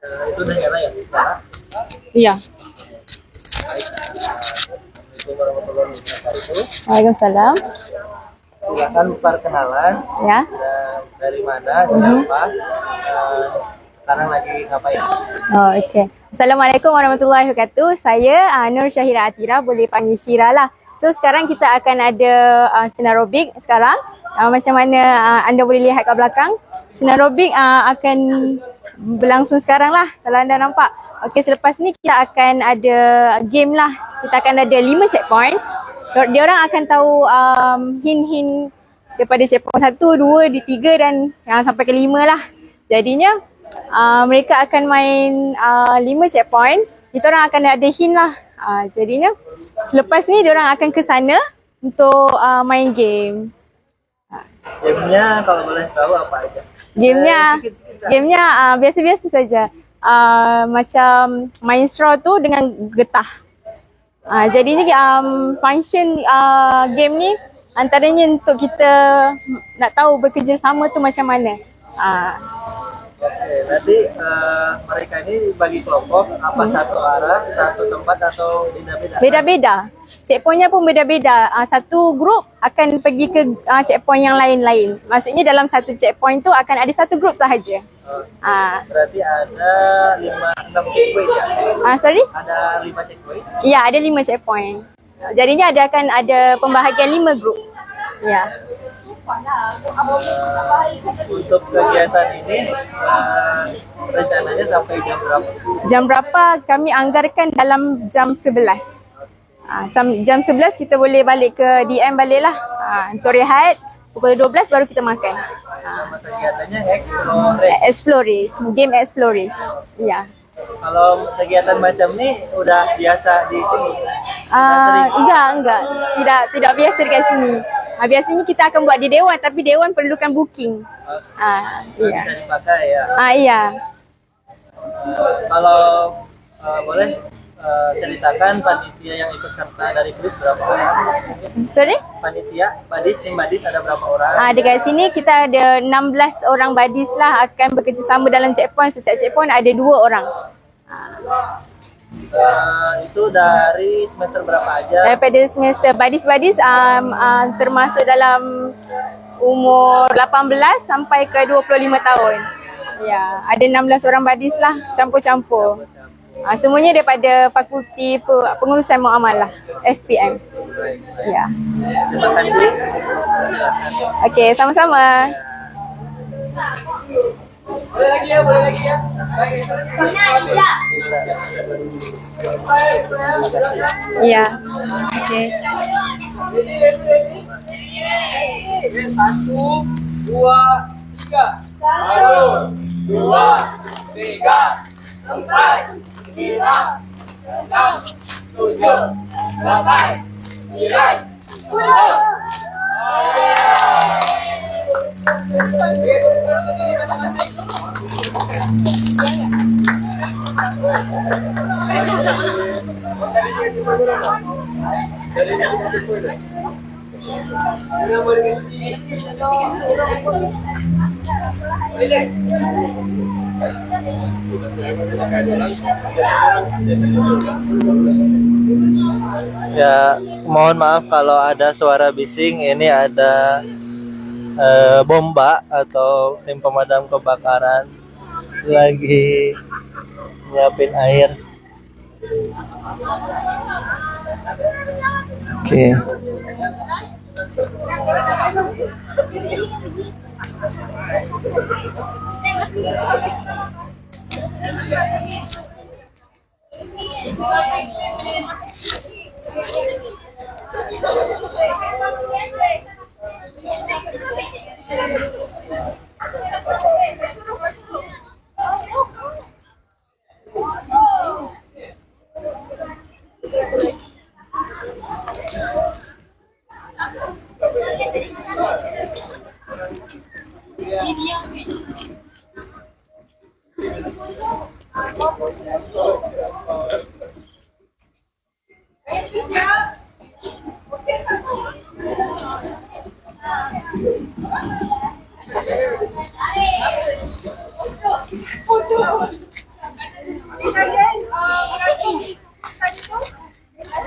Itu negara ya? Iya. Assalamualaikum warahmatullahi wabarakatuh. Waalaikumsalam. Silakan perkenalan. Ya. Dan dari mana, siapa? Sekarang lagi ngapain? Oh, okey. Assalamualaikum warahmatullahi wabarakatuh. Saya Nur Syahira Atira, boleh panggil Syira lah. So sekarang kita akan ada sinarobik sekarang. Macam mana anda boleh lihat kat belakang. Sinarobik akan berlangsung sekarang lah kalau anda nampak. Okey, selepas ni kita akan ada game lah. Kita akan ada 5 checkpoint. Dia orang akan tahu hint-hint daripada checkpoint 1, 2, 3 dan sampai ke 5 lah. Jadinya mereka akan main 5 checkpoint. Kita orang akan ada hint lah. Jadinya selepas ni dia orang akan ke sana untuk main game. Gamenya kalau boleh tahu apa aja? Gamenya biasa-biasa saja. Macam main straw tu dengan getah. Jadinya function game ni antaranya untuk kita nak tahu bekerjasama tu macam mana. Oke, nanti mereka ini bagi kelompok apa satu arah, satu tempat atau beda-beda? Beda-beda. Checkpointnya pun beda-beda. Satu grup akan pergi ke checkpoint yang lain-lain. Maksudnya dalam satu checkpoint tu akan ada satu grup sahaja. Berarti ada 6 checkpoint ya? Sorry? Ada 5 checkpoint? Ya, ada 5 checkpoint. Jadinya akan ada pembahagian 5 grup. Ya. Untuk kegiatan ini rencananya sampai jam berapa? Jam berapa kami anggarkan dalam jam 11. Jam 11 kita boleh balik ke DM balik lah. Untuk rehat, pukul 12 baru kita makan. Nama kegiatannya Explore. Explorers, game Explorers. Ya. Kalau kegiatan macam ni udah biasa di sini? Enggak. Tidak biasa dekat sini. Biasanya kita akan buat di Dewan, tapi Dewan perlukan booking. Iya. Bisa dipakai ya? Iya. Kalau boleh ceritakan panitia yang ikut serta dari BRIS berapa orang? Sorry? Panitia, tim badis ada berapa orang? Dekat sini kita ada 16 orang badis lah akan bekerjasama dalam checkpoint. Setiap checkpoint ada 2 orang. Itu dari semester berapa aja? Daripada semester badis-badis termasuk dalam umur 18 sampai ke 25 tahun. Ya, ada 16 orang badis lah, campur-campur. Semuanya daripada Fakulti Pengurusan Muamalah, FPM. Ya. Terima kasih. Okey, sama-sama. Boleh lagi ya. Ya. Okey. Ready? 1, 2, 3. 1, 2, 3, 4, 5, 6, 7, 8, 9, 10. Ya, mohon maaf kalau ada suara bising. Ini ada bomba atau tim pemadam kebakaran lagi nyiapin air. Oke.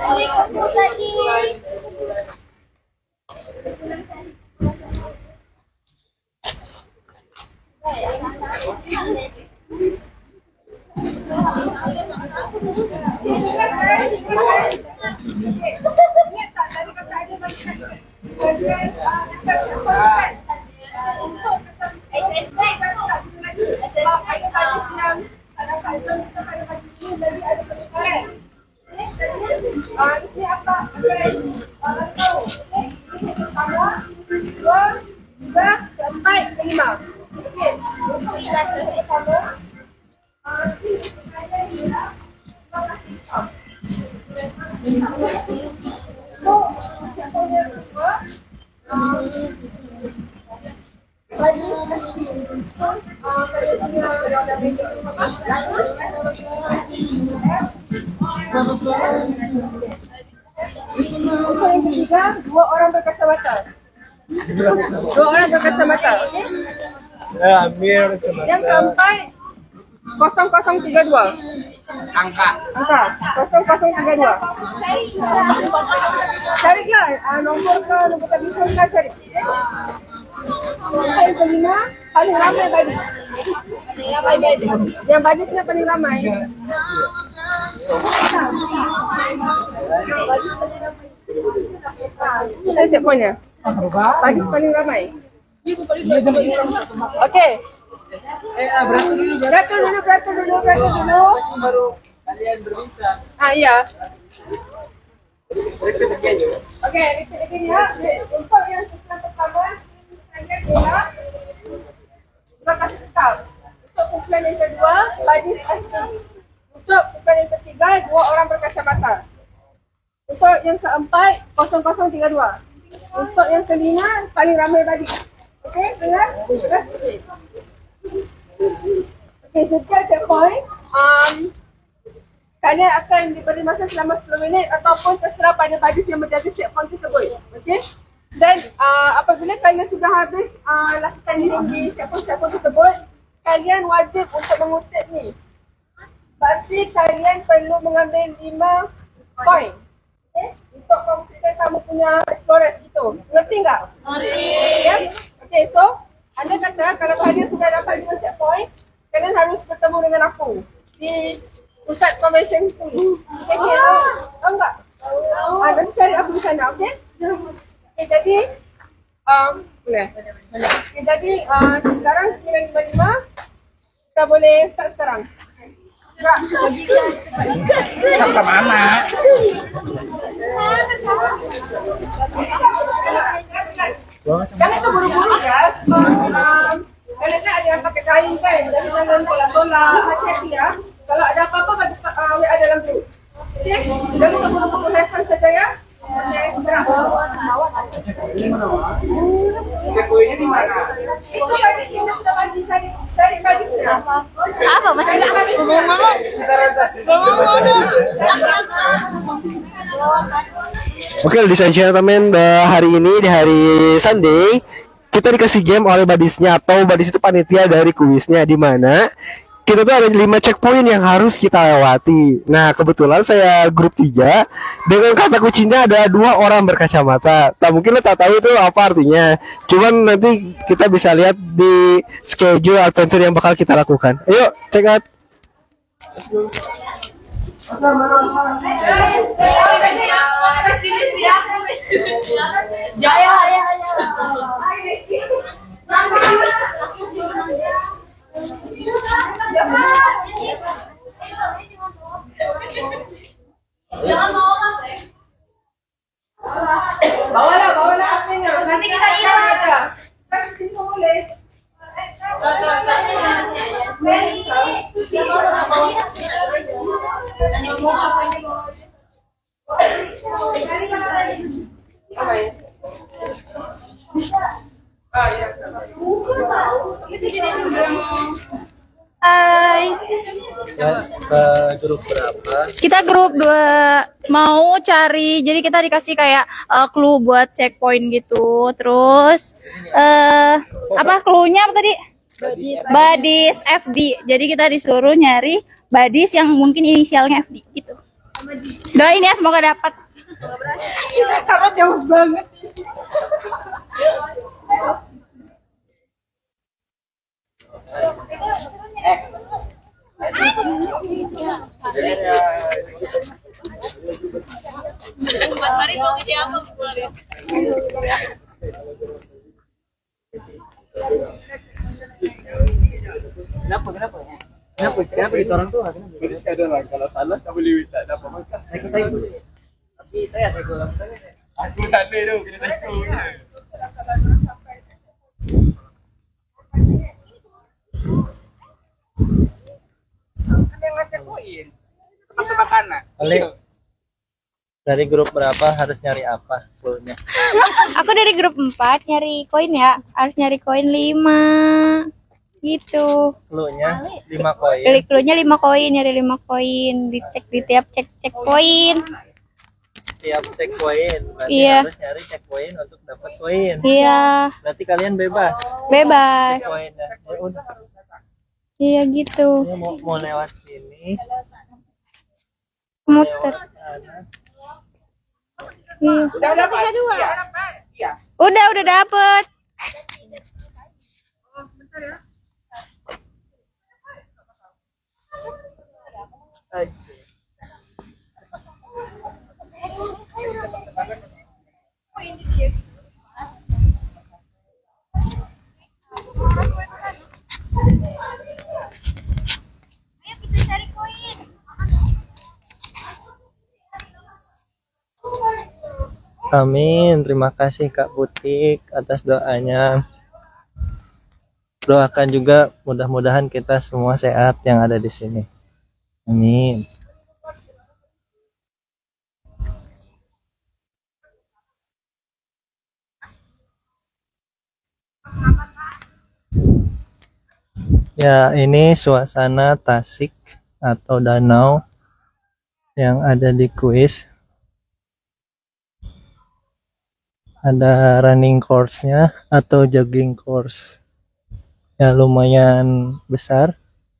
Yang ketiga, dua orang berkacamata. Dua orang berkacamata, okey? Amir coba. Yang keempat, 0032. Angka. Angka 0032. Carilah nombor ke nombor telefon kau cari. Yang kelima, paling ramai badis. Yang badisnya paling ramai. Ini checkpointnya. Badis paling ramai. Okey. Beratur dulu. Baru kalian berbincang. Iya. Repeat again you. Okey, repeat again ya. Untuk yang sistem pertama, saya adalah terima kasih tetap. Untuk kumpulan yang kedua, badis aktif. Untuk kumpulan yang ketiga, dua orang berkacamata. Untuk yang keempat, 0032. Untuk yang kelima, paling ramai badis. Okey, dengar? Okey. Okey, setiap checkpoint, kalian akan diberi masa selama 10 minit ataupun terserah pada badis yang menjaga checkpoint tersebut. Okey? Dan apabila kalian sudah habis lakukan di checkpoint tersebut, kalian wajib untuk mengutip ni. Berarti kalian perlu mengambil 5 poin. Okey? Untuk membuktikan kamu punya explorers itu. Ngerti tak? Ngerti. Ya? Okey, so anda kata kalau kalian sudah dapat 2 checkpoint, kalian harus bertemu dengan aku di pusat convention pool. Okey, tahu tak? Nanti cari aku di sana, okey? Okey, jadi boleh. Okey, jadi sekarang 9.55. Kita boleh start sekarang. Sampai mana? Jangan terburu-buru ya. Kadang-kadang ada yang pakai kain kan, jadi jangan tolak-tolak. Hati-hati ya. Kalau ada apa-apa bagi WA dalam grup. Okey? Jangan terburu-buru, have fun saja ya. Okey, gerak. Checkpointnya di mana? Itu tadi kita sudah bagi cari badisnya. Apa masalah? Oke, ladies and gentlemen, hari ini di hari Sunday kita dikasih game oleh badisnya atau badis itu panitia dari kuisnya, di mana kita tuh ada 5 checkpoint yang harus kita lewati. Nah, kebetulan saya grup 3 dengan kata kuncinya ada 2 orang berkacamata. Tak mungkin lo tak tahu itu apa artinya. Cuman nanti kita bisa lihat di schedule adventure yang bakal kita lakukan. Ayo, check out. Bawalah apinya. Nanti kita hilang aja. Sini boleh. Hai. Ya, ke grup berapa? Kita grup 2 mau cari, jadi kita dikasih kayak clue buat checkpoint gitu. Terus apa clue-nya apa tadi? Badis FD. Jadi kita disuruh nyari badis yang mungkin inisialnya FD gitu. Doain ya semoga dapat. Karena jauh banget. Kenapa itu orang tua? Terus ada lah kalau salah kamu liwit tak dapat makan. Saya dulu. Tapi saya golam saya. Aku tak ada tu, kena saya tu. Ada yang macam koin. Tebak-tebakan nak. Oleh dari grup berapa harus nyari apa clue-nya? Aku dari grup 4 nyari koin ya. Harus nyari koin 5. Gitu. Clue-nya 5 koin. Dari clue-nya 5 koin, nyari 5 koin. Dicek di tiap cek koin. Tiap cek koin. Berarti Iya. harus nyari cek koin untuk dapat koin. Iya, Berarti kalian bebas bebas. cek koinnya. Ya udah. Iya gitu. Ini mau lewat sini. Muter. Sana. Iya. Udah dapat dua. Iya. Udah dapet. Amin. Terima kasih Kak Putik atas doanya. Doakan juga mudah-mudahan kita semua sehat yang ada di sini. Amin. Ya, ini suasana Tasik atau danau yang ada di kuis. Ada running course-nya atau jogging course. Ya, lumayan besar.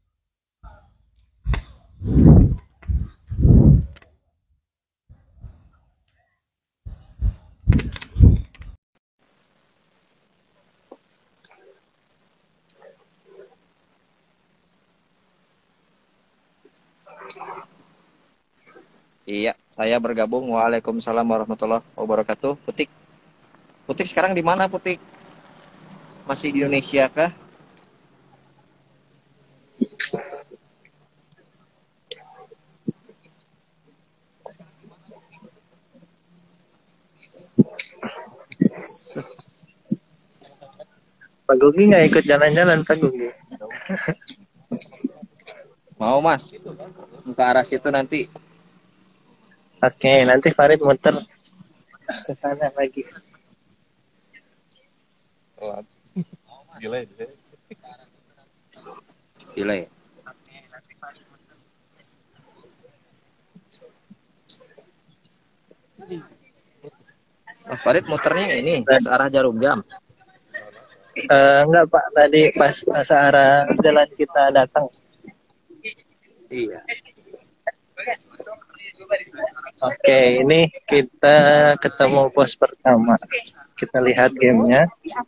Iya, saya bergabung. Waalaikumsalam warahmatullahi wabarakatuh. Putik, Putik sekarang di mana, Putik? Masih di Indonesia kah? Pak Gugi nggak ikut jalan-jalan, Pak Gugi. Mau, Mas? Ke arah situ nanti. Oke, nanti Farid muter ke sana lagi. Delay. Mas Farid muternya ini ke arah Jarum Jam. Enggak Pak, tadi pas arah jalan kita datang. Iya. Oke, ini kita ketemu pos pertama. Kita lihat gamenya.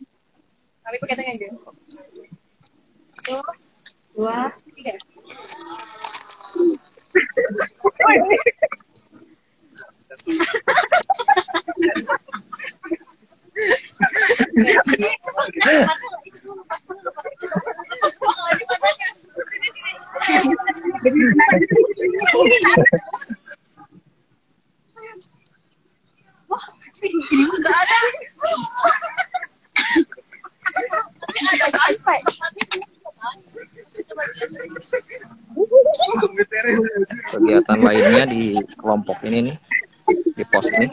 Kegiatan lainnya di kelompok ini nih, di pos ini.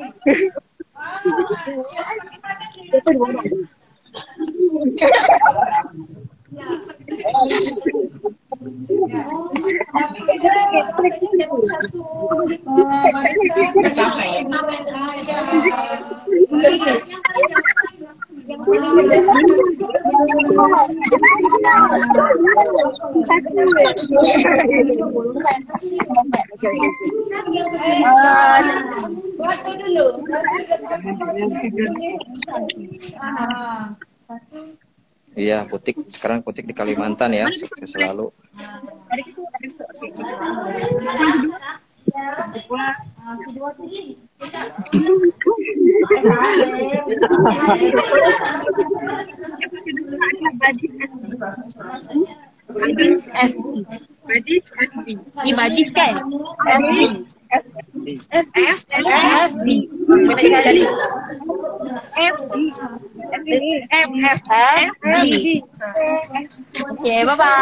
Waktu dulu. Iya, Putik sekarang Putik di Kalimantan ya, sukses selalu. Di badis kan? Oke,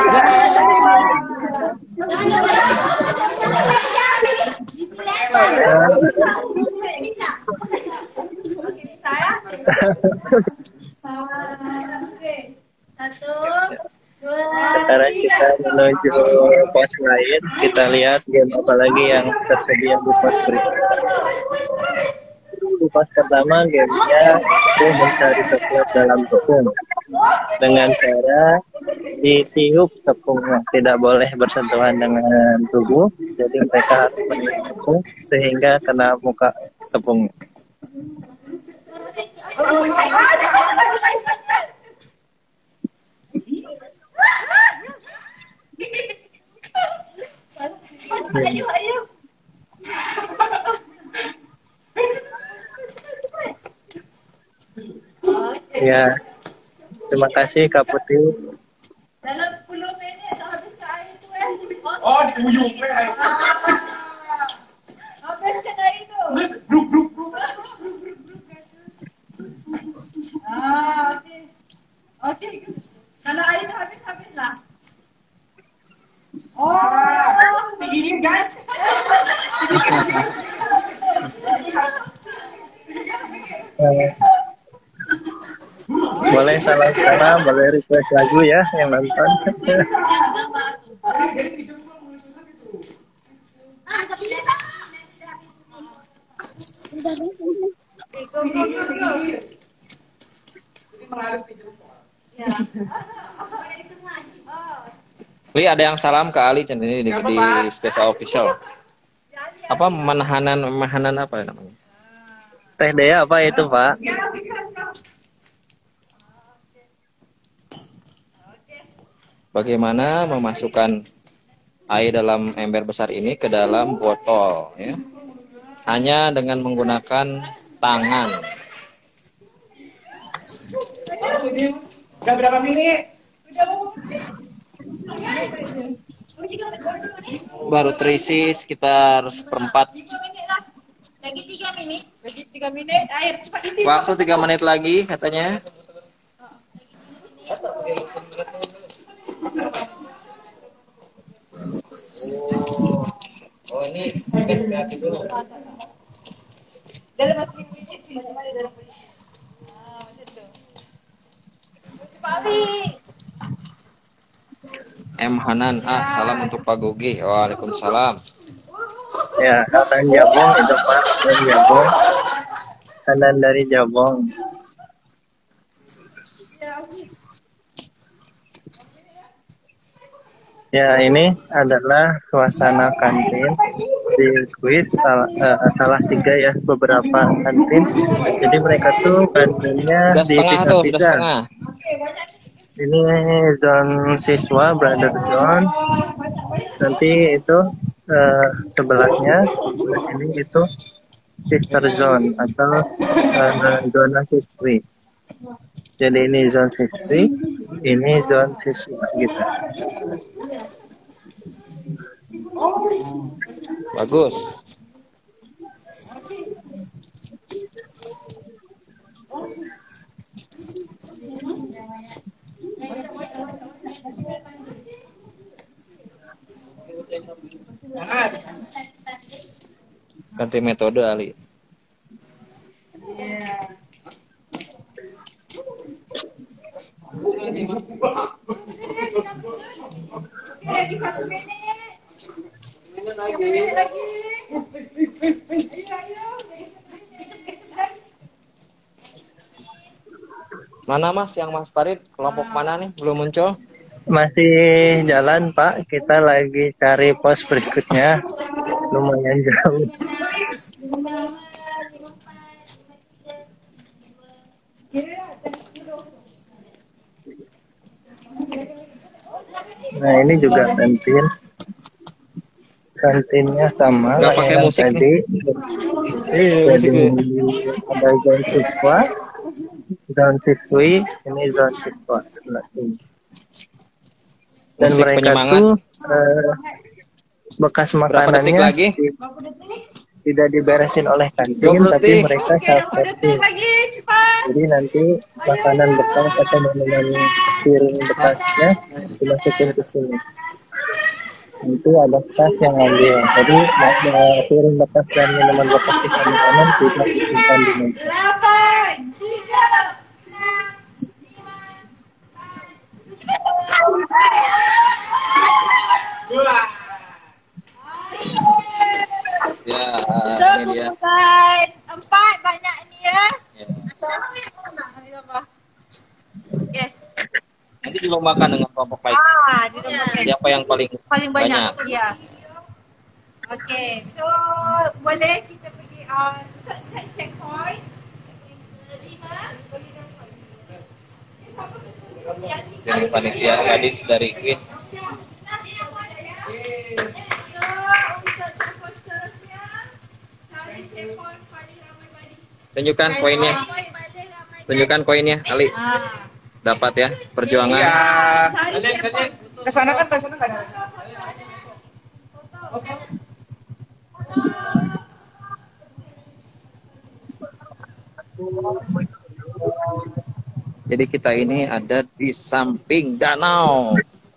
Sekarang kita menuju pos lain. Kita lihat game apa lagi yang tersedia di pos berikutnya. Di pos pertama gamenya itu mencari coklat dalam tepung dengan cara ditiup tepungnya, tidak boleh bersentuhan dengan tubuh. Jadi mereka harus meniup tepung sehingga kena muka tepung. Ya, terima kasih Kak Putih. dalam 10 minit habis ke air tu Oh, di ujung. Habis ke air tu. Terus bruk bruk bruk. Okey. Okey. Kalau air tu habis-habislah. Tinggi guys. Boleh salam-salam, boleh request lagu ya yang nonton. Li, ada yang salam ke Ali ini di Stesa Official. Apa menahanan apa namanya? Teh Dea apa itu Pak? Bagaimana memasukkan air dalam ember besar ini ke dalam botol ya? Hanya dengan menggunakan tangan. Udah berapa menit? Baru terisi sekitar seperempat. Lagi 3 minit. Lagi 3 minit air cepat ini. Waktu 3 menit lagi katanya. Oh ini Dalam masih minit sih. Dalam macam tu. Cepat Ali. M Hanan, salam untuk Pak Gogi. Waalaikumsalam. Ya, Kanan Jabong itu Pak, Kanan Jabong. Kanan dari Jabong. Ya, ini adalah suasana kantin di Kuwait, salah 3 ya, beberapa kantin. Jadi mereka tuh kantinnya Udah setengah tuh, udah dipisah-pisah. setengah. Ini zone siswa, brother zone. Nanti itu sebelahnya, di sini itu sister zone atau zona siswi. Jadi ini zone siswi, ini zone siswa gitu. Bagus. Ganti metode Ali. Lagi 1 minit. 3 minit lagi. Ayo. Mana Mas yang Mas Farid? Kelompok mana nih? Belum muncul? Masih jalan Pak, kita lagi cari pos berikutnya. lumayan jauh. Nah ini juga kantin. Kantinnya sama Nggak lah pakai yang musik tadi. Jadi ada zone siswa, zone siswi, ini zone siswa sebelah sini. Dan Musik mereka penyemangat. tuh bekas Berapa detik makanannya lagi? tidak diberesin oleh kantin, 20 tapi detik. mereka self serving. Jadi nanti makanan bekas atau minuman piring bekasnya dimasukin ke sini. Itu ada staff yang ngambil. Jadi piring bekas dan minuman bekas di kanan tidak disimpan di meja. Ya, ini dia. Bukan 4 banyak ini ya. Ya. Oke. Nanti dilombakan dengan kelompok lain. Di dalam Siapa yang paling banyak. Ya. Oke. So, boleh kita pergi checkpoint. 5. Jadi panitia gadis dari KIS. Tunjukkan koinnya. Tunjukkan koinnya, Ali. Dapat ya, perjuangan. Kesana kan ada. Jadi kita ini ada di samping danau.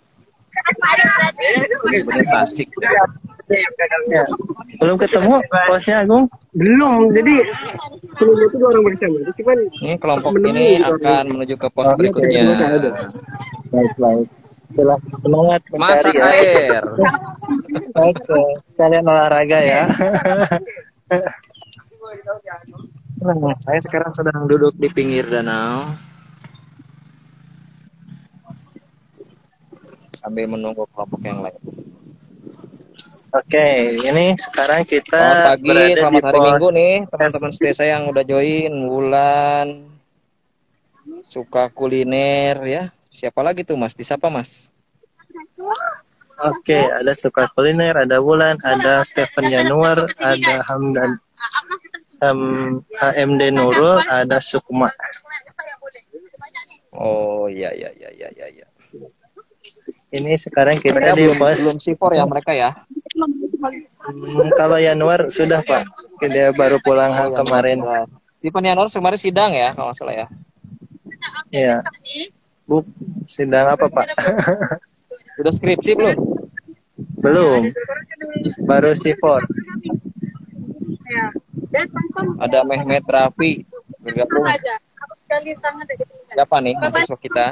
Bener asik. Ya. Belum ketemu bosnya Agung? Belum, jadi sebelum itu 2 orang bersama. Cuman Ini kelompok ini akan menuju ke pos berikutnya. Baik. Itulah semangat Masak mencari ya. air. Oke, kalian olahraga ya. Nah, saya sekarang sedang duduk di pinggir danau sambil menunggu kelompok yang lain. Oke, ini sekarang kita Selamat pagi, berada selamat di hari pos. Minggu nih teman-teman setia saya yang udah join. Wulan, suka kuliner ya. Siapa lagi tuh Mas? Disapa Mas. Oke, ada suka kuliner, ada Wulan, ada Stephen Januar, ada Hamdan, HMD Nurul, ada Sukma. Oh iya. Ini sekarang kita Mereka di belum pos. C4 ya mereka ya. Kalau Januar sudah Pak, dia baru pulang kemarin. Stephen Januar kemarin sidang ya kalau nggak salah ya. Ya, Bu, sidang apa Pak? Udah skripsi belum? Belum, baru C4. Ada Mehmet Rafi bergabung. Siapa nih mahasiswa kita?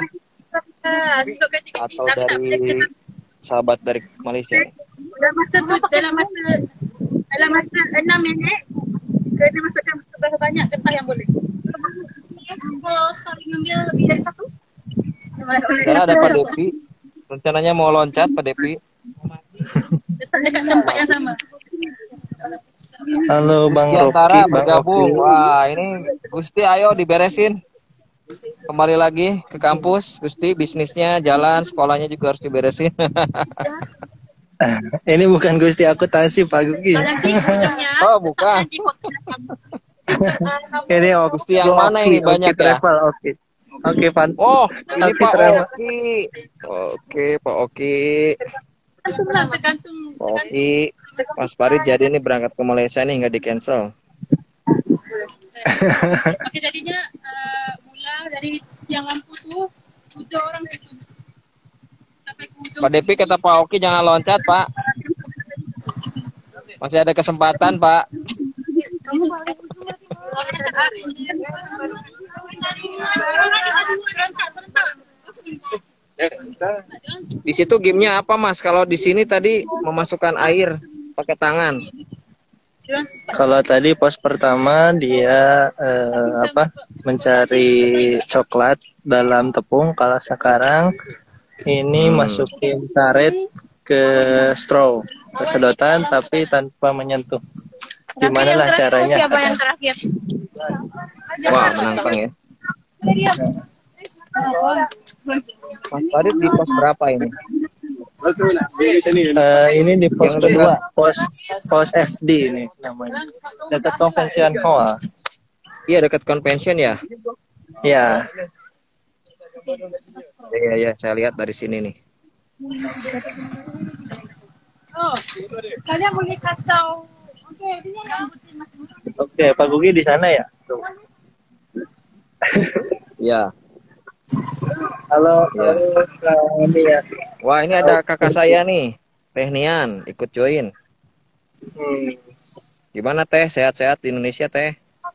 Atau dari sahabat dari Malaysia? Dalam masa 6 minit kena masukkan berapa banyak getah yang boleh. Kalau sekali ngambil lebih dari 1. Sekarang ada Pak Depi. Rencananya mau loncat Pak Depi. Dekat tempat yang sama. Halo Bang Gusti Rocky, Antara Bang bergabung. Oki. Wah ini Gusti ayo diberesin. Kembali lagi ke kampus Gusti, bisnisnya jalan, sekolahnya juga harus diberesin. Ini bukan Gusti akuntansi Pak Guki. Oh bukan. Ini Gusti yang mana ini banyak ya? Travel, oke. Oke, Van. Oh ini Oki Pak Travel. Oki. Oke Pak Oki. Pak Oki. Mas Farid jadi ini berangkat ke Malaysia nih nggak di cancel. Oke, jadinya mula dari yang lampu tuh 7 orang itu sampai ke ujung. Pak Depi kata Pak Oki jangan loncat Pak. Masih ada kesempatan Pak. Di situ gamenya apa Mas? Kalau di sini tadi memasukkan air pakai tangan. Kalau tadi pos pertama dia mencari coklat dalam tepung. Kalau sekarang ini masukin karet ke straw. sedotan tapi tanpa menyentuh. Tapi Gimana yang lah terakhir caranya? siapa yang terakhir? Wah, menantang ya. Mas Farid di pos berapa ini? Ini di pos Yang kedua, pos FD ini namanya. Dekat konvensian hall. Iya, dekat convention ya. Ya, Iya, iya, saya lihat dari sini nih. Kalian boleh kacau. oke, Pak Gugi di sana ya. Tuh. Iya. Halo, Iya. ini ya. Wah, ini ada kakak saya nih, Teh Nian, ikut join. Hmm. Gimana Teh? Sehat-sehat di Indonesia Teh?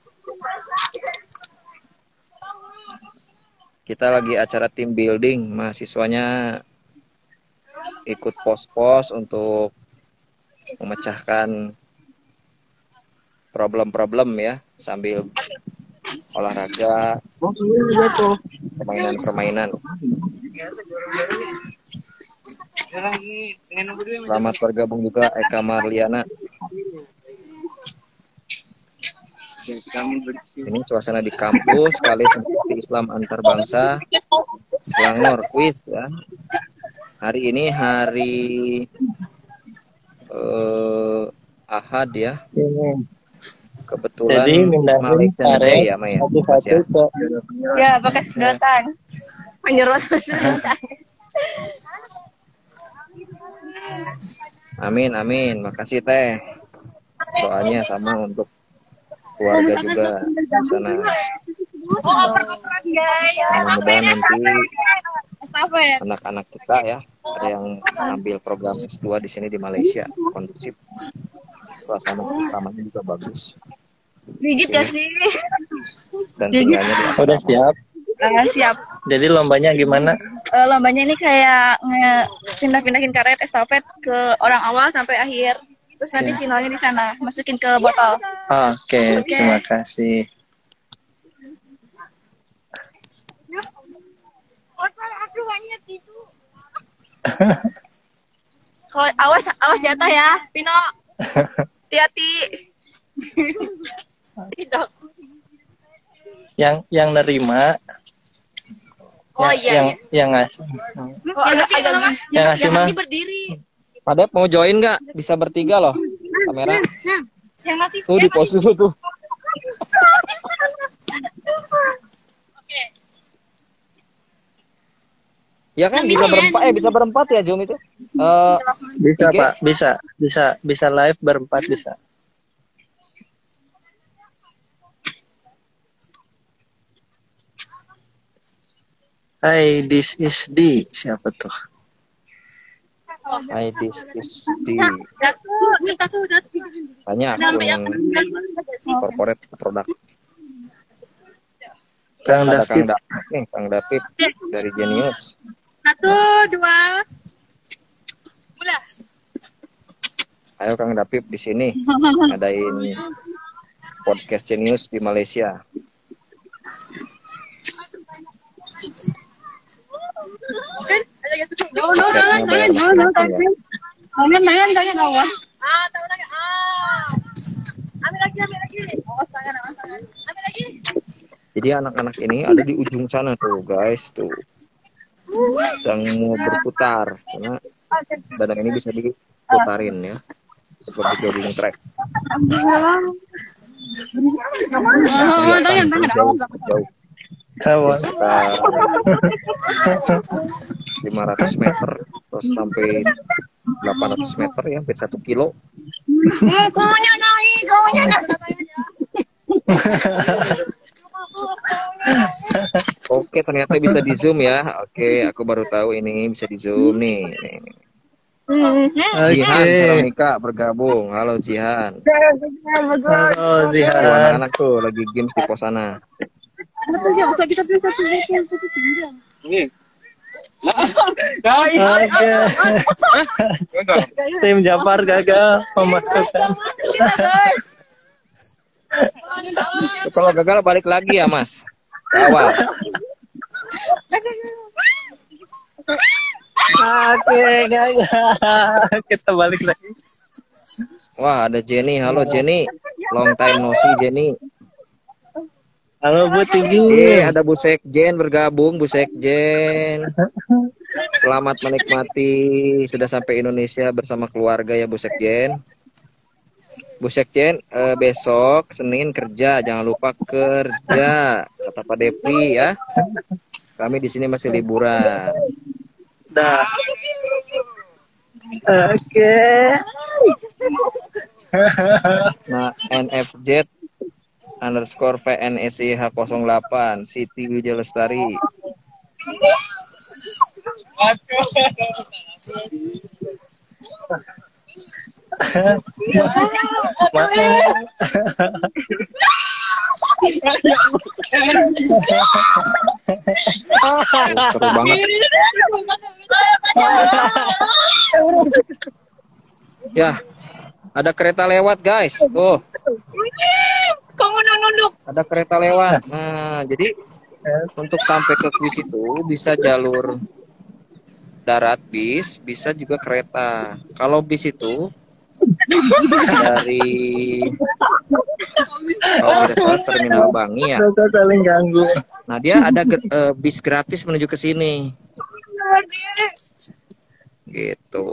Kita lagi acara team building, mahasiswanya ikut pos-pos untuk memecahkan problem-problem ya, sambil olahraga, permainan-permainan. Selamat bergabung juga Eka Marliana. Ini suasana di kampus, kali seperti Islam antar bangsa, Selangor kuis ya. Hari ini hari Ahad ya. Kebetulan Jadi mindahin Malaysia karet Day ya, Maya. satu-satu ke Ya, bekas sedotan. Menyerot sedotan. Amin, amin. Makasih Teh. Doanya sama untuk keluarga juga di sana. Mudah-mudahan nanti anak-anak kita ya, ada yang ambil program S2 di sini di Malaysia, kondusif. Suasana pertamanya juga bagus. Gigit gak sih? Dan tinggalnya di Udah asrama. siap. Siap. Jadi lombanya gimana? Lombanya ini kayak pindah-pindahin karet estafet ke orang awal sampai akhir. Terus nanti finalnya di sana, masukin ke botol. Oke, terima kasih. Kalau awas jatuh ya, Pino. Hati-hati. Yang nerima, Oh iya. yang ngasih, yang ngasih mah. Berdiri. Padep mau join nggak? Bisa bertiga loh kamera. Yang masih Tuh di pos dulu tuh. Ya kan bisa berempat, bisa berempat ya Zoom itu. Bisa IG? Pak, bisa live berempat bisa. Hai, this is D. Siapa tuh? Hi, this is di banyak akun corporate produk. Kang Ada Kang David. David nih, Kang David dari Genius. 1, 2. Mulai. Ayo Kang David di sini ngadain podcast Genius di Malaysia. Jangan awas. Jadi anak-anak ini ada di ujung sana tuh guys tuh, sedang mau berputar karena badan ini bisa diputarin ya, seperti jogging track. Jauh. Kawan. Sekitar 500 meter terus sampai 800 meter ya, hampir 1 kilo. Oke, ternyata bisa di zoom ya. Oke, aku baru tahu ini bisa di zoom nih. Jihan Veronica bergabung. Halo Jihan. Halo Tuh, Zihan. anak-anak tuh lagi games di pos sana. Oke. Tim Japar gagal memasukkan. Kalau gagal balik lagi ya Mas, ke awal. Oke, gagal. Kita balik lagi. Wah, ada Jenny. Halo Jenny. Long time no see Jenny. Halo Bu Tigi. Ada Bu Sekjen bergabung, Bu Sekjen. Selamat menikmati sudah sampai Indonesia bersama keluarga ya Bu Sekjen. Bu Sekjen, besok Senin kerja, jangan lupa kerja, kata Pak Depi ya. Kami di sini masih liburan. Dah. Oke. Nah, NFZ underscore VNSIH 08 Siti Wijaya Lestari. Seru banget. Ya, ada kereta lewat guys. Tuh. Ada kereta lewat. Nah, jadi untuk sampai ke kuis itu bisa jalur darat bis, bisa juga kereta. Kalau bis itu dari kalau tidak salah Terminal Bangi ya. Saling ganggu. Nah, dia ada bis gratis menuju ke sini. Gitu.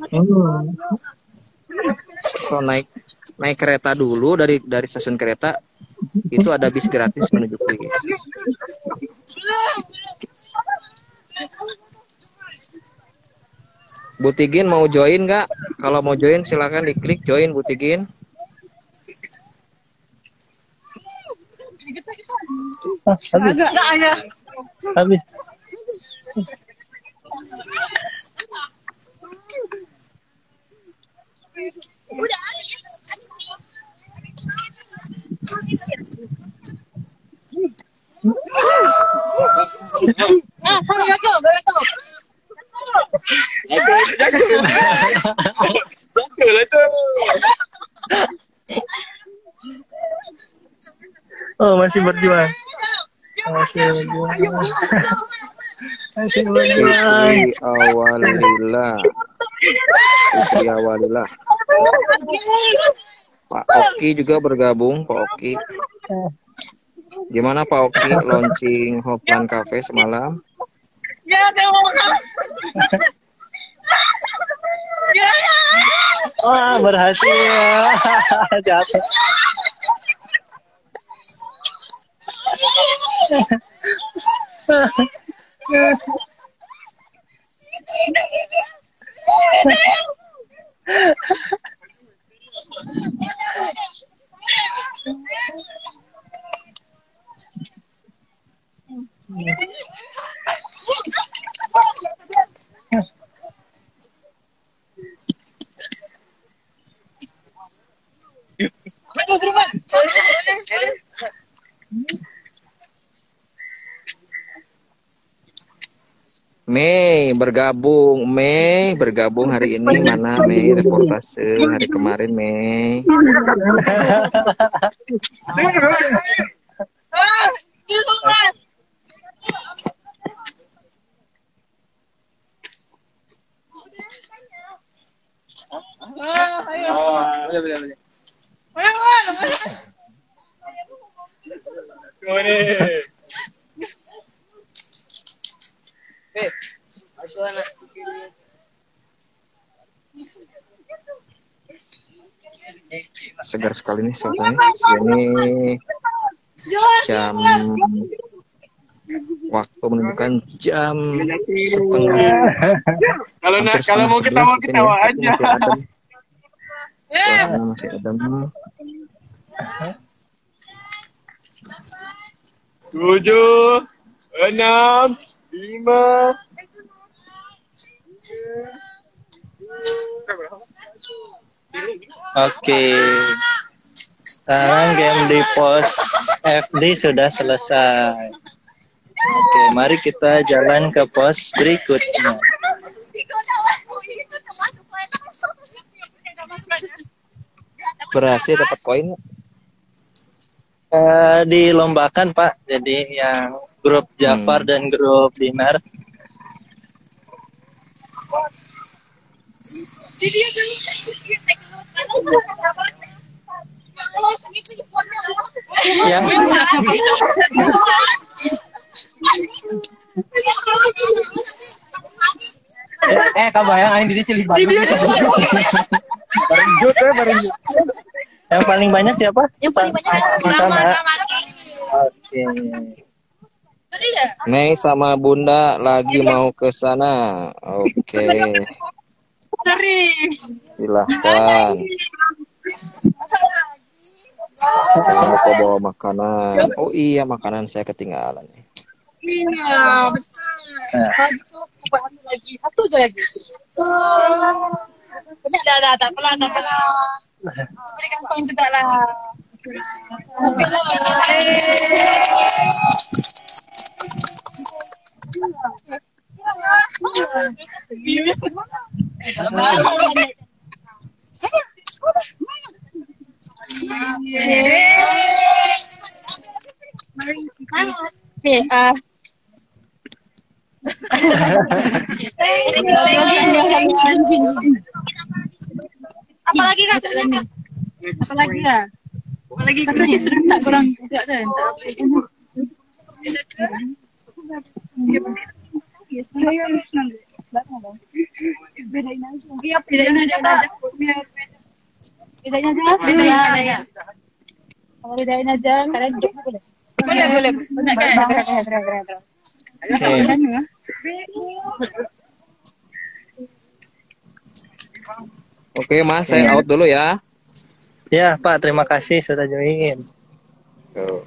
So, naik kereta dulu dari stasiun kereta itu ada bis gratis menuju kuis. Bu Tigin mau join nggak? Kalau mau join silakan diklik join Bu Tigin. Habis. Oh, masih berjuang. Masih berjuang. Masih berjuang. Putri Awalillah. Pak Oki juga bergabung, Pak Oki. Gimana Pak Oki launching Hoplan Cafe semalam? Wah, berhasil. Jatuh. Mei bergabung hari ini. Mana Mei reportase hari kemarin Mei? Segar sekali nih suasananya. Sini jam waktu menunjukkan jam setengah. Kalau mau ketawa aja. Masih adem. 7, 6, 5. Oke. Sekarang game di pos FD sudah selesai. Oke, mari kita jalan ke pos berikutnya. Berhasil dapat poin? Dilombakan Pak, jadi yang grup Jafar dan grup Dinar. Yang Kabayang aing di sini baru. Barenjut. yang paling banyak siapa? Yang paling banyak sama. Oke. Mei sama Bunda lagi mau ke sana. Oke. Silahkan. Jangan lupa bawa makanan. Oh iya, makanan saya ketinggalan nih. Iya, betul. Satu aja lagi. Ini ada pelan. Berikan poin juga lah. Apalagi kak? Apalagi kasih tak kurang tidak ada. Bedain aja. Kalau bedain aja, kalian boleh. Boleh. Banyak kan? Oke, Mas, saya out dulu ya. Ya, Pak, terima kasih sudah join. Tuh.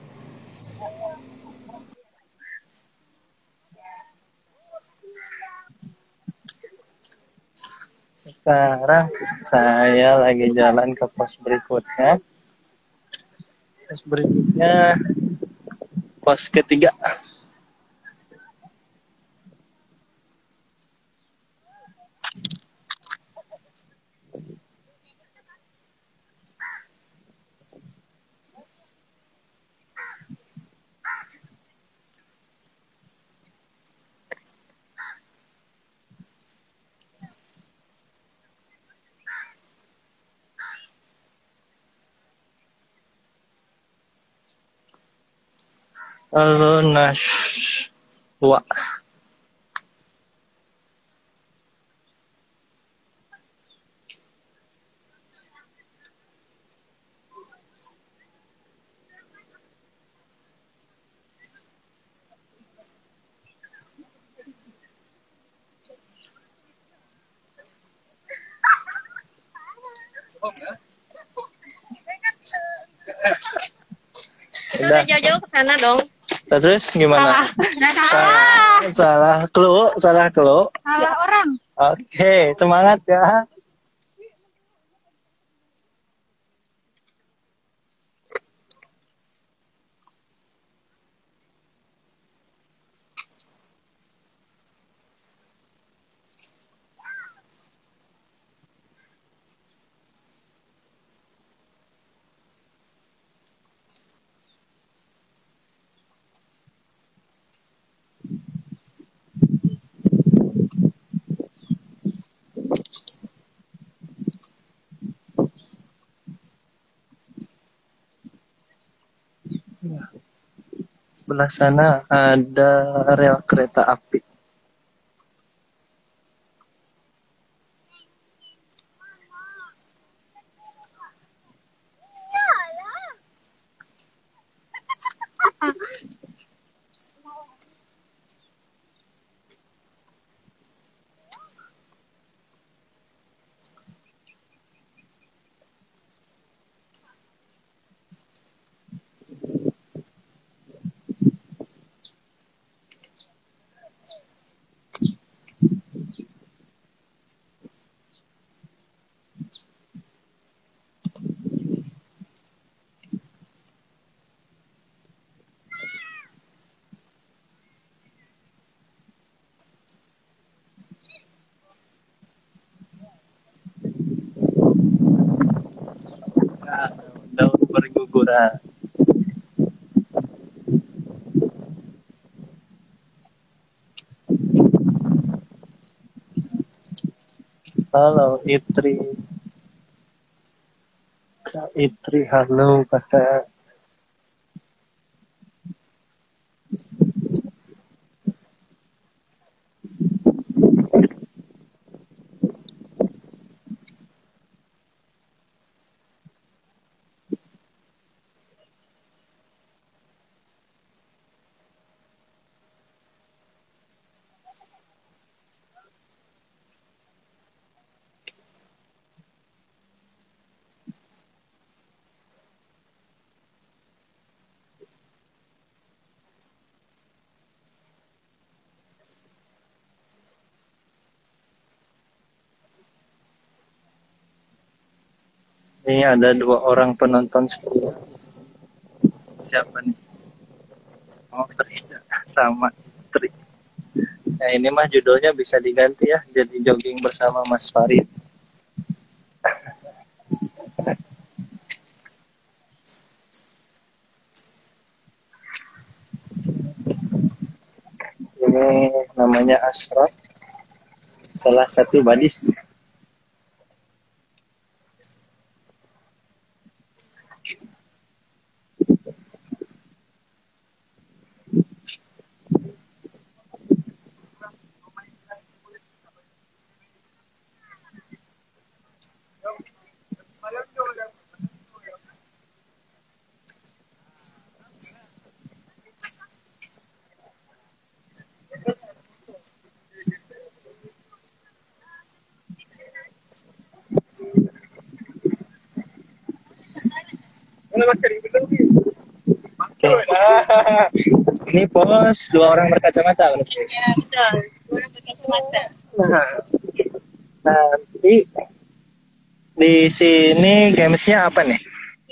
Sekarang saya lagi jalan ke pos berikutnya. Pos berikutnya pos ketiga. Halo Nashwa. Udah. Jauh-jauh ke sana dong. Terus gimana? Salah clue. Salah orang. Oke, semangat ya. Sebelah sana ada rel kereta api. Daun berguguran. Halo Itri. Kak Itri, halo kakak. Ini ada 2 orang penonton setia. Siapa nih? Oh, Frida sama Tri. Nah, ini mah judulnya bisa diganti ya, jadi jogging bersama Mas Farid. Ini namanya Ashraf, salah satu badis. Oke. Ini pos 2 orang berkacamata. Ya, betul. Orang berkacamata. Nah, nanti di sini gamesnya apa nih?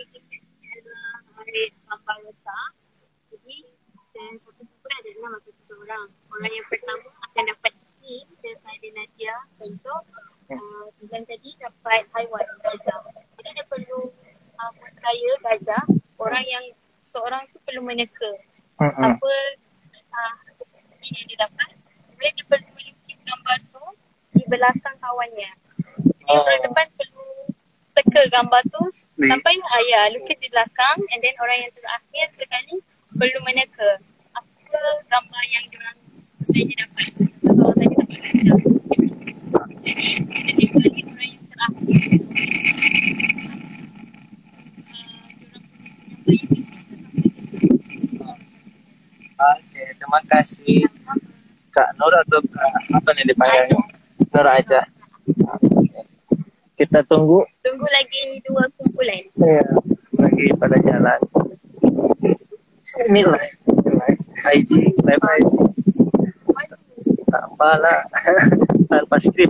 Gambar besar. Jadi, dan satu kumpulan ada 6 atau 7 orang. Orang yang pertama akan dapat key daripada Nadia untuk tujuan tadi dapat haiwan gajah. Jadi dia perlu saya gajah. Orang yang seorang tu perlu meneka apa yang dia dapat. Kemudian dia perlu melukis gambar tu di belakang kawannya. Jadi orang depan perlu teka gambar tu sampai lukis di belakang, and then orang yang terakhir sekali perlu meneka apa gambar yang diorang sebenarnya dapat. Kalau orang tadi dapat gajah, jadi orang yang terakhir Oke, terima kasih Kak Nur atau Kak apa nih dipanggilnya? Nur aja. Kita tunggu. Tunggu lagi 2 kumpulan. Iya, lagi pada jalan. Ini live IG, live IG. Tambah lah, tanpa skrip.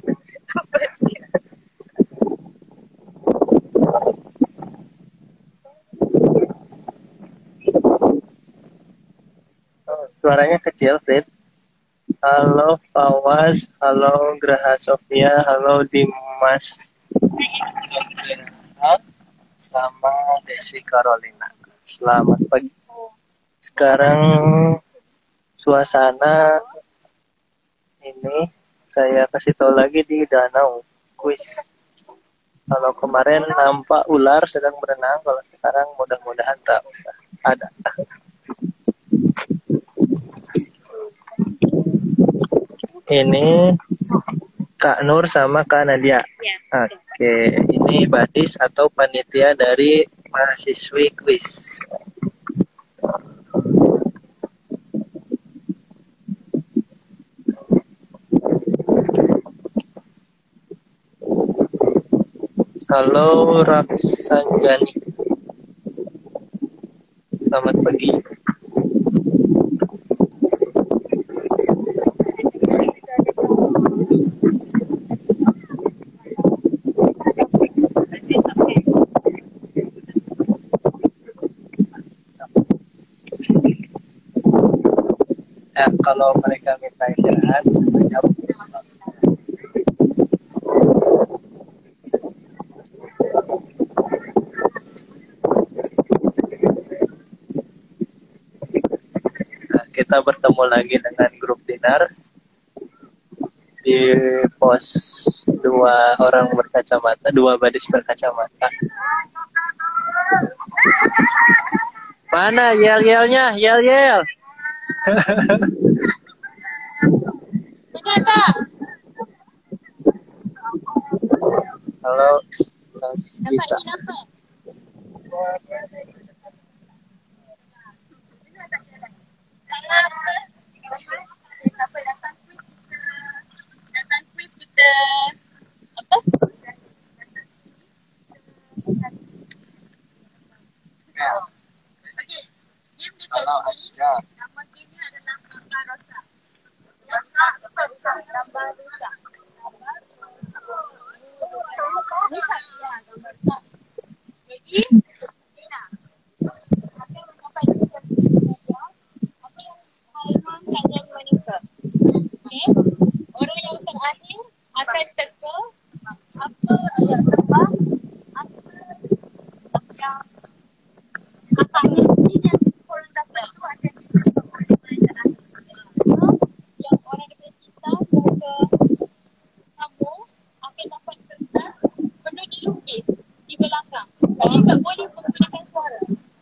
Suaranya kecil, Fred. Halo Fawaz, halo Graha Sofia, halo Dimas, sama Desi Carolina. Selamat pagi. Sekarang suasana ini saya kasih tahu lagi di danau kuis. Kalau kemarin nampak ular sedang berenang, kalau sekarang mudah-mudahan tak usah ada. Ini Kak Nur sama Kak Nadia. Oke, ini badis atau panitia dari mahasiswi kuis. Halo Rafsanjani. Selamat pagi. Ya, kalau mereka minta istirahat, sekejap. Nah, kita bertemu lagi dengan grup dinar di pos dua orang berkacamata, dua badis berkacamata. Mana yel-yelnya? Yel-yel. Halo, Mas Gita. Datang kuis kita apa? Okey, game di sini nama gamenya adalah gambar rosa. Gambar rosa. Jadi, Dina akan menyampaikan apa yang halaman kalian menyuka. Okey, orang yang terakhir akan teka apa yang tepat, apa yang ini yang korang dapat tu akan ditentukan oleh kerajaan. Yang orang daripada kita ke kamu akan dapat kertas penuh dilukis di belakang. Tapi tak boleh menggunakan suara.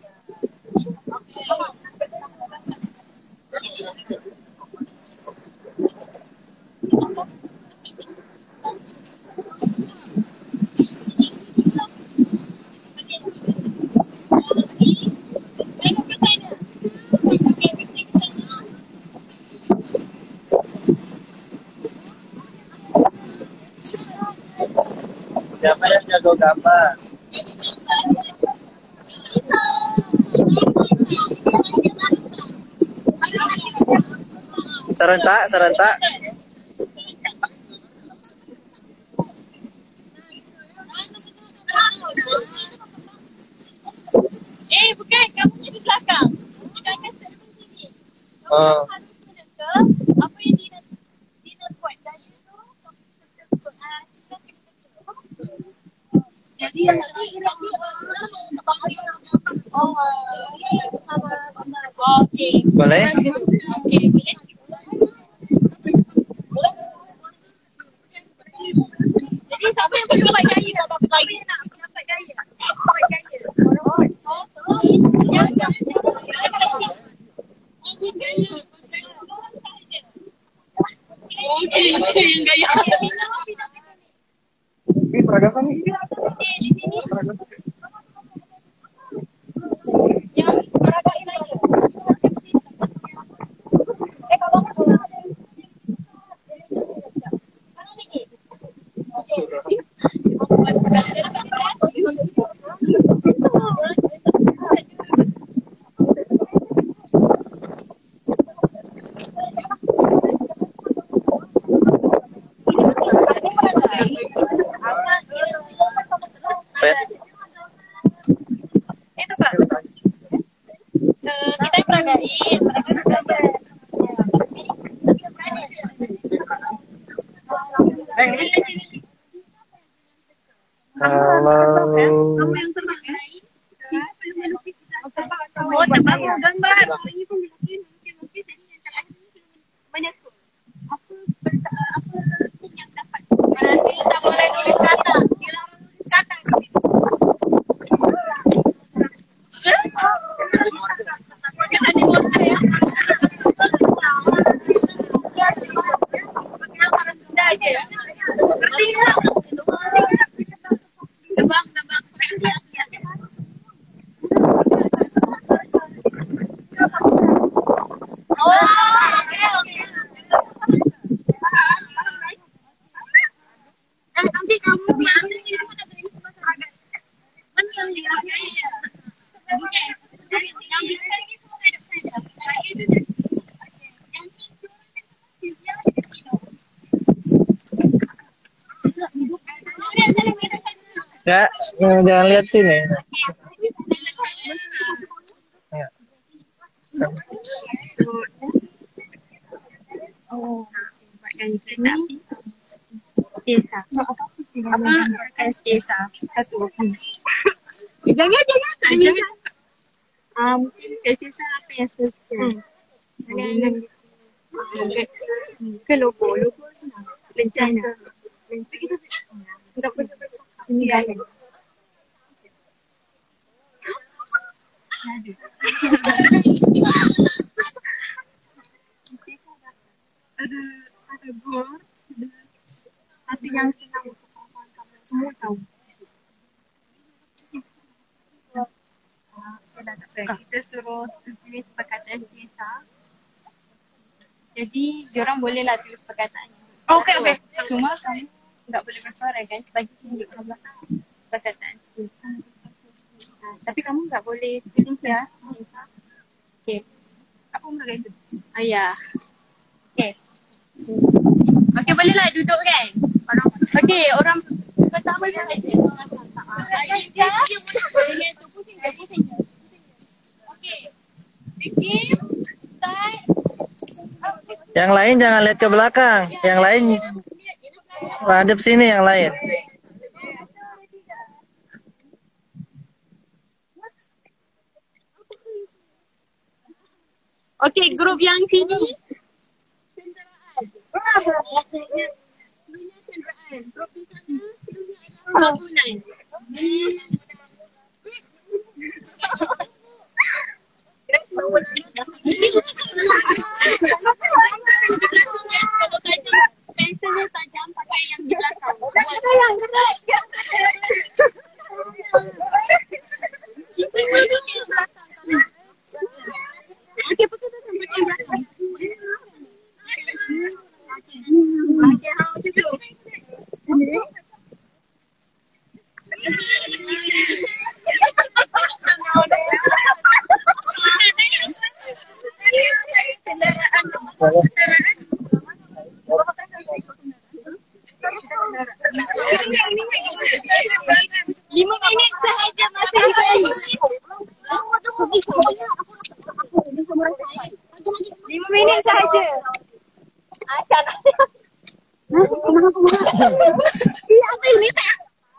Siapa yang jago gambar? Serentak, serentak. Bukan, kamu di belakang. Kita akan set sini. Oh. Kamu harus meneka apa yang Dina buat gaya tu. Jadi okey. Boleh? Okey, boleh. Jadi siapa yang boleh buat gaya tak apa lagi? Nak buat gaya. Buat gaya. Yang gaya. Ini seragam kami. Itu Pak. Kita peragain, mereka belajar. Halo. Oh, tebak gambar. Ini pun melukis, jadi yang terakhir ini menyatu. Apa yang dapat? Berarti tak boleh tulis kata. Dilarang tulis kata. Kena dibuat ya. Pakai Sunda aja. Berarti tebak. Nanti kamu diambil di rumah ada yang seragam. Mana yang dihargai ya? Oke. Yang bisa ini semua ada saya. Itu dia. Yang itu dia di sini. Ya, jangan lihat sini. Ya. Oh, buatkan ini desa. Apa desa? Satu. Jangan. Mungkin desa apa yang sosial. Ke logo senang. Rencana. Ada gor, satu yang senang untuk kawan-kawan semua tahu. Kita suruh tulis perkataan desa. Jadi diorang bolehlah tulis perkataan. Okey. Cuma kamu tak boleh bersuara kan? Bagi tunjuk ke belakang perkataan desa. Tapi kamu tak boleh tulis ya. Okey. Apa mula itu? Ayah. Okey. Okey, bolehlah duduk kan? Okey, orang pertama yang Yang lain jangan lihat ke belakang. Yang lain hadap sini yang lain. Okey, grup yang sini. Grup di sana bangunan. Pensilnya tajam pakai yang di belakang. Okey, pakai tajam pakai belakang. Lima minit sahaja masih diberi. 5 minit sahaja. Apa ini tak?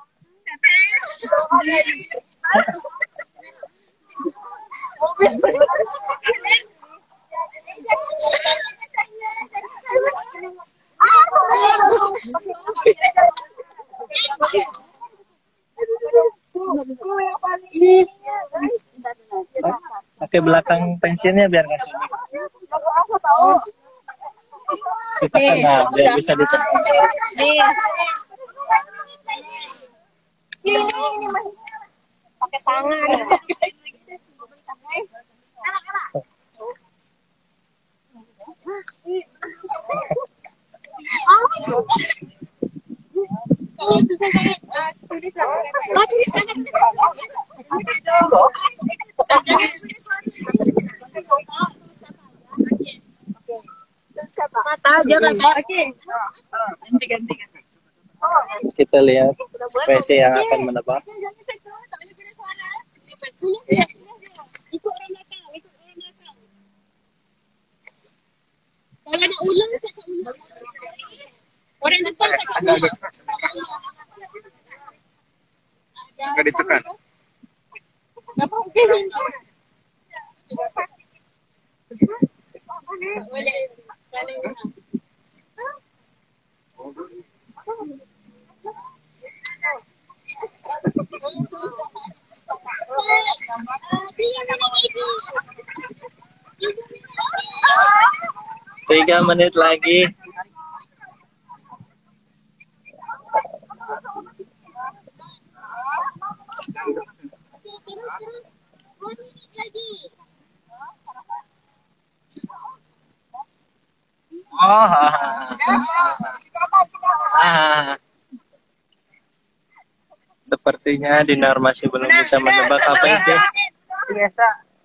Pakai belakang pensilnya biar nggak sunyi. Kita kan biar bisa ditekan. Ini pakai tangan. Kita lihat spesies yang akan menebak. Kalau nak ulang, cakap ulang. Orang depan cakap ulang. Agak ditekan. Apa mungkin ini? Boleh. Boleh. Tiga menit lagi. Sepertinya Dinar masih belum bisa menebak apa itu. Biasa.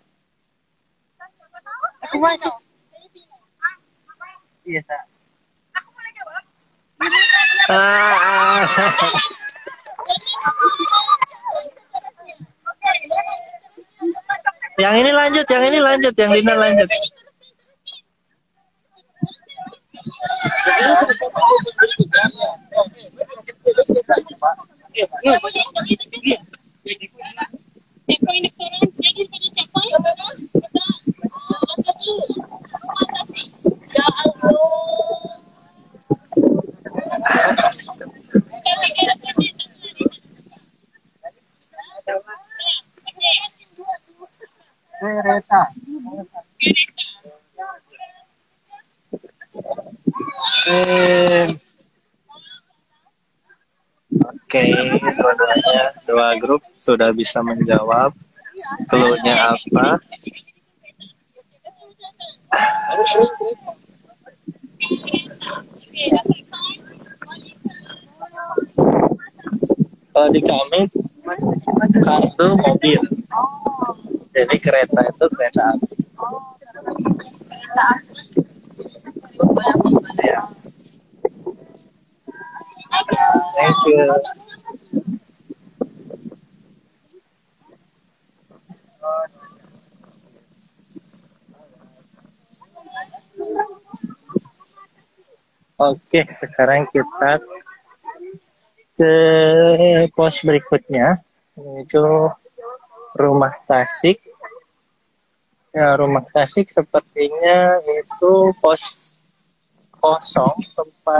Biasa. Yang ini lanjut, yang Dinar lanjut. Kereta. Oke, dua-duanya, dua grup sudah bisa menjawab. Clue-nya apa? Kalau di kami, kartu mobil. Jadi kereta itu kereta api. Ya, thank you. Oke, sekarang kita ke pos berikutnya, yaitu rumah Tasik. Ya, rumah Tasik sepertinya itu pos kosong, tempat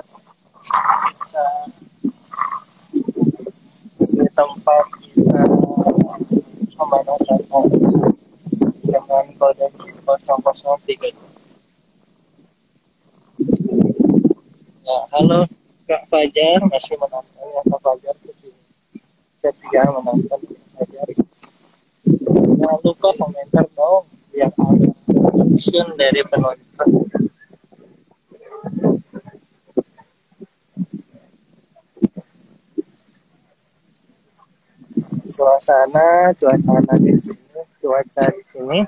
kita pemanasan dengan kode 003. Ya, halo Kak Fajar, masih menonton ya Kak Fajar? Setia menonton Kak Fajar. Jangan lupa komentar dong yang ada action dari penonton. Cuaca di sini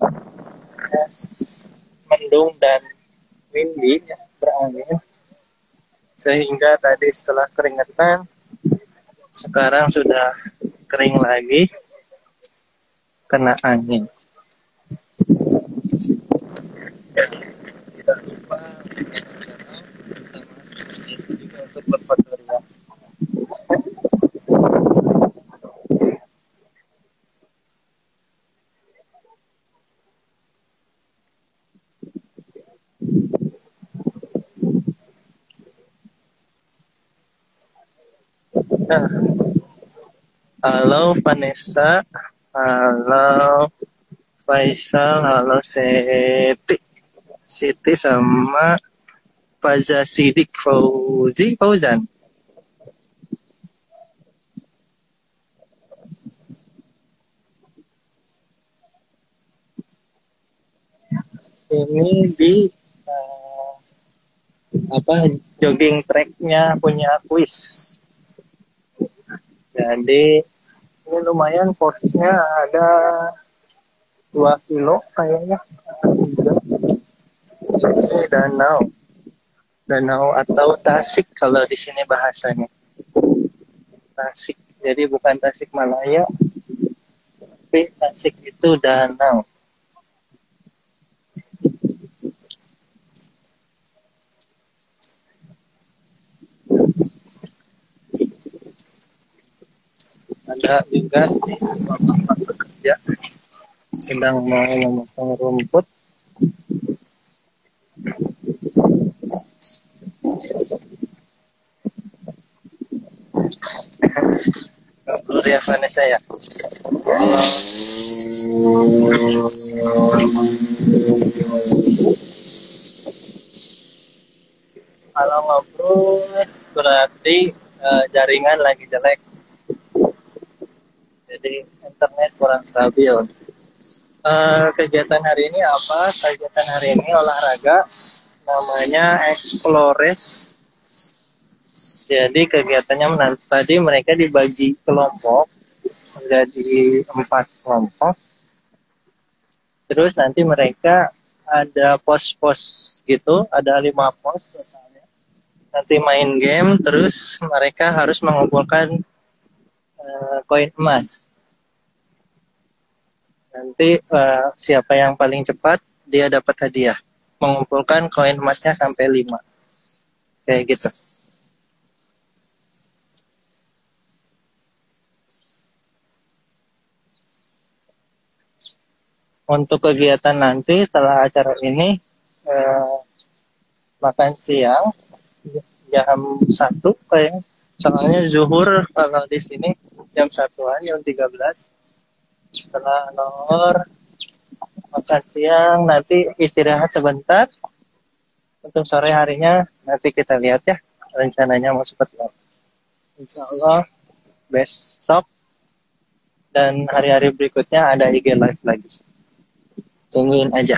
mendung dan windy, ya, berangin, sehingga tadi setelah keringetan sekarang sudah kering lagi kena angin. Jadi tidak lupa juga untuk berfotoria. Nah, halo Vanessa, halo Faisal, halo Siti sama Faza Sidik Fauzan. Ini di jogging tracknya punya kuis. Jadi ini lumayan porsinya ada 2 kilo kayaknya. Ini danau atau Tasik kalau di sini bahasanya. Tasik. Jadi bukan Tasik Malaya, tapi Tasik itu danau. Ada juga di bapak bekerja sedang mau memotong rumput. Kabur ya Vanessa ya. Kalau ngobrol berarti jaringan lagi jelek. Jadi internet kurang stabil. Kegiatan hari ini apa? Kegiatan hari ini olahraga, namanya Explores. Jadi kegiatannya tadi mereka dibagi kelompok menjadi 4 kelompok. Terus nanti mereka ada pos-pos gitu, ada 5 pos totalnya. Nanti main game, terus mereka harus mengumpulkan koin emas. Nanti siapa yang paling cepat dia dapat hadiah, mengumpulkan koin emasnya sampai 5. Kayak gitu. Untuk kegiatan nanti setelah acara ini makan siang jam 1 kayak, soalnya zuhur kalau di sini jam 1-an, jam 13. Setelah makan siang, nanti istirahat sebentar. Untuk sore harinya nanti kita lihat ya rencananya mau seperti apa. Insya Allah besok dan hari-hari berikutnya ada IG live lagi. Tungguin aja.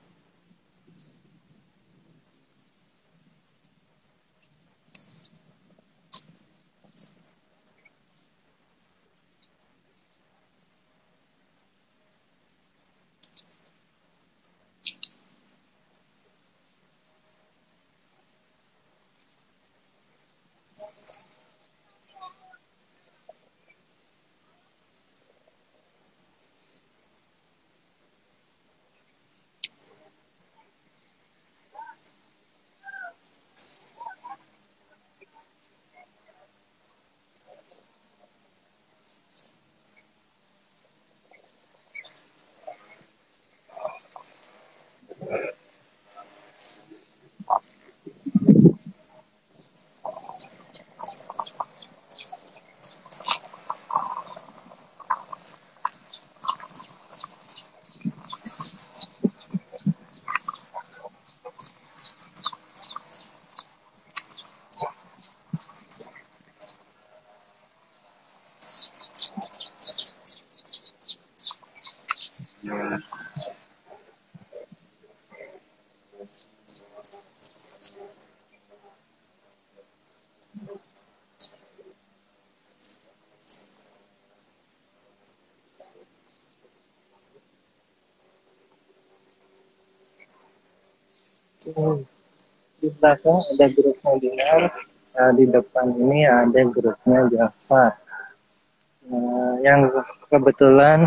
Di belakang ada grupnya Dinar, di depan ini ada grupnya Java. Yang kebetulan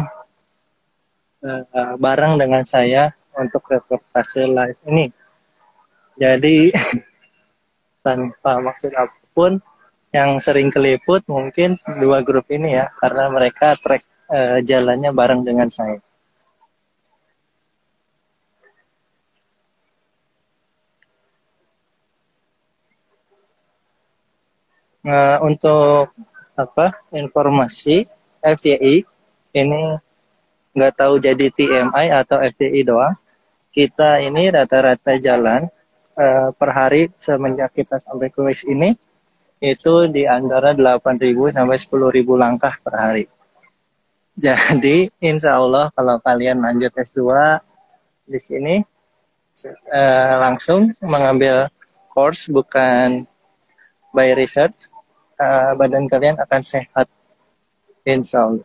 bareng dengan saya untuk reportase live ini. Jadi tanpa maksud apapun, yang sering keliput mungkin dua grup ini ya, karena mereka track jalannya bareng dengan saya. Untuk informasi FYI ini nggak tahu jadi TMI atau FYI doang. Kita ini rata-rata jalan per hari semenjak kita sampai kuis ini itu di antara 8.000 sampai 10.000 langkah per hari. Jadi insya Allah kalau kalian lanjut S2 di sini langsung mengambil course bukan by research, badan kalian akan sehat insya Allah.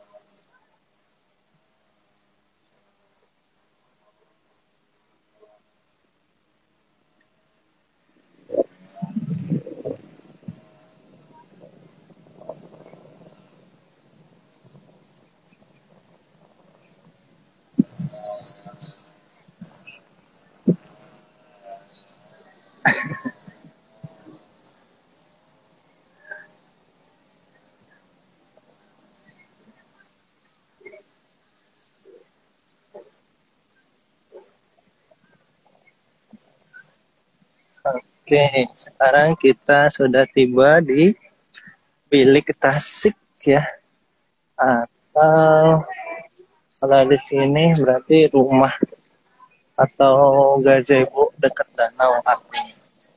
Oke, sekarang kita sudah tiba di bilik tasik ya, atau kalau di sini berarti rumah atau gazebo dekat danau artinya.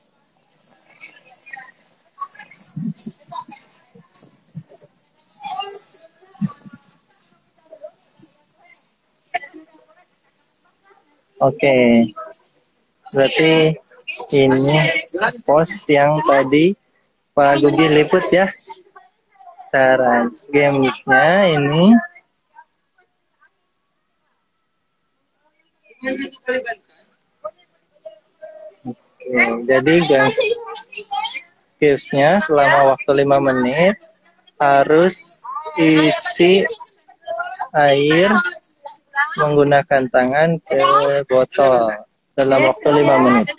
Oke, berarti ini pos yang tadi Pak Gugi liput ya. Cara gamenya ini jadi gamesnya selama waktu 5 menit harus isi air menggunakan tangan ke botol dalam waktu 5 menit.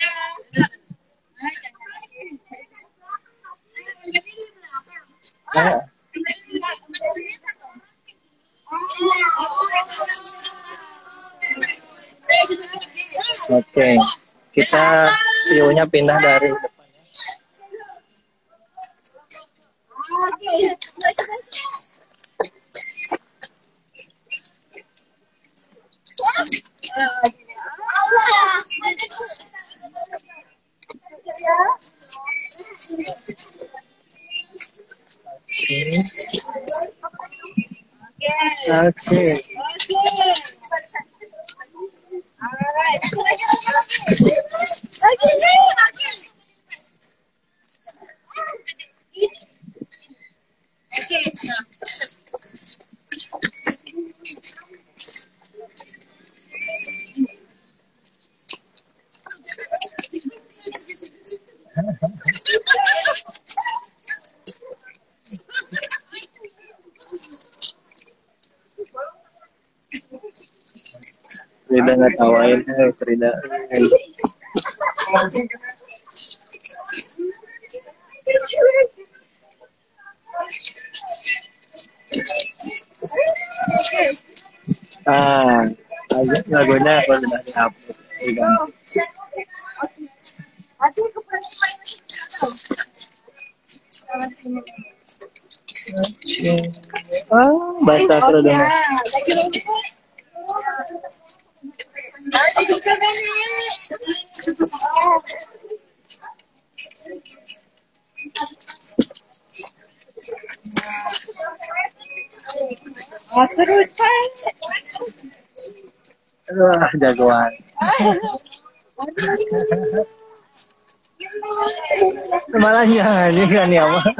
Oke, kita view-nya pindah dari depan. Oke. Frida nggak tawain, Frida. Ah, lagunya aku sudah dihapus. Diganti. Basah kerudungnya. Wah, jagoan. Malah nyanyi kan ya, Ma?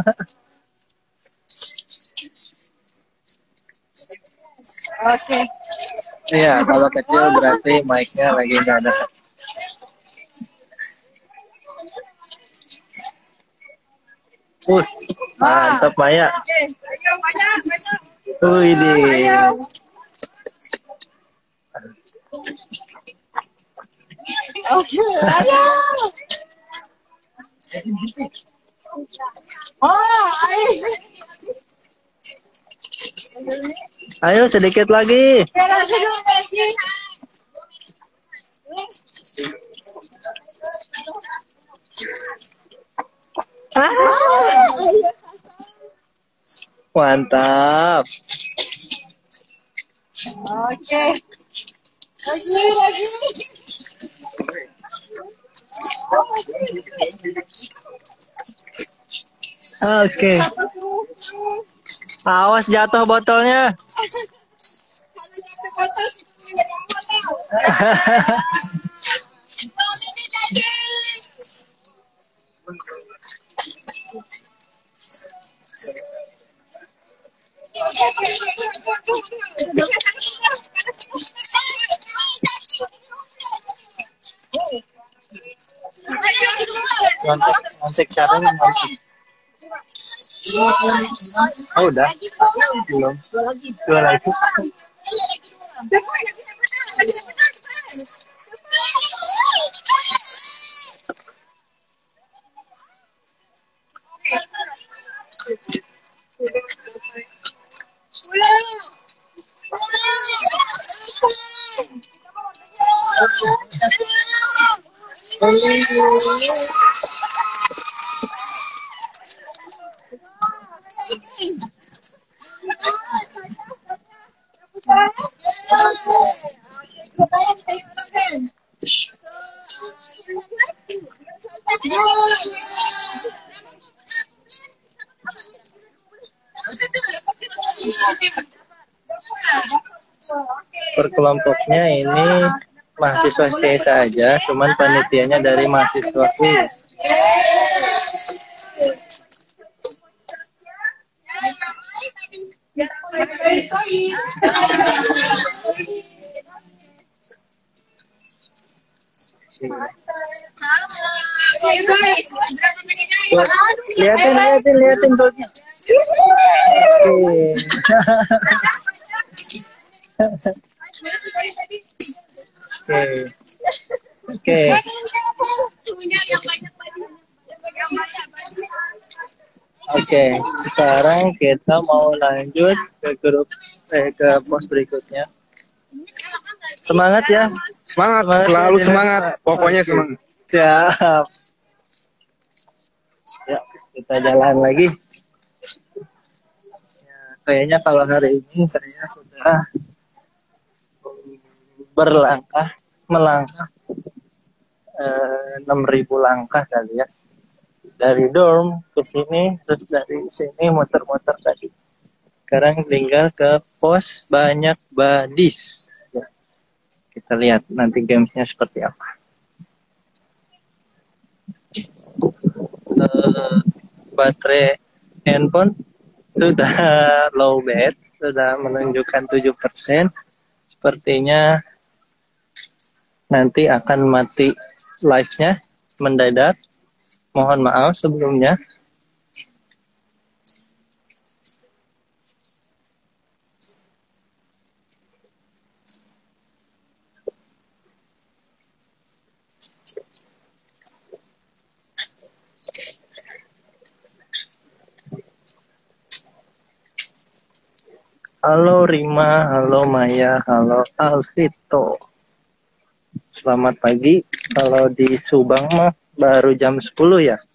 Oke. Iya, kalau kecil berarti mic-nya lagi nggak ada. Mantap Maya. Ayo banyak. Ini. Oke. Ayo. Ayo sedikit lagi. Mantap. Oke. Lagi. Oke. Awas jatuh botolnya. Kontek caranya kontek. Oh udah, belum. Dua lagi. Per kelompoknya ini mahasiswa STS aja, cuman panitianya dari mahasiswa kuis. Liatin golnya. Oke. Oke, sekarang kita mau lanjut ke grup ke pos berikutnya. Semangat ya. Semangat, selalu semangat. Pokoknya semangat. Siap. Ya, kita jalan lagi. Ya, kayaknya kalau hari ini saya sudah melangkah 6.000 langkah kali ya. Dari dorm ke sini, terus dari sini muter-muter tadi. Sekarang tinggal ke pos banyak badis. Ya. Kita lihat nanti gamesnya seperti apa. Baterai handphone sudah low bat, sudah menunjukkan 7%. Sepertinya nanti akan mati live-nya mendadak. Mohon maaf sebelumnya. Halo Rima, halo Maya, halo Alvito. Selamat pagi. Kalau di Subang mah baru jam 10 ya.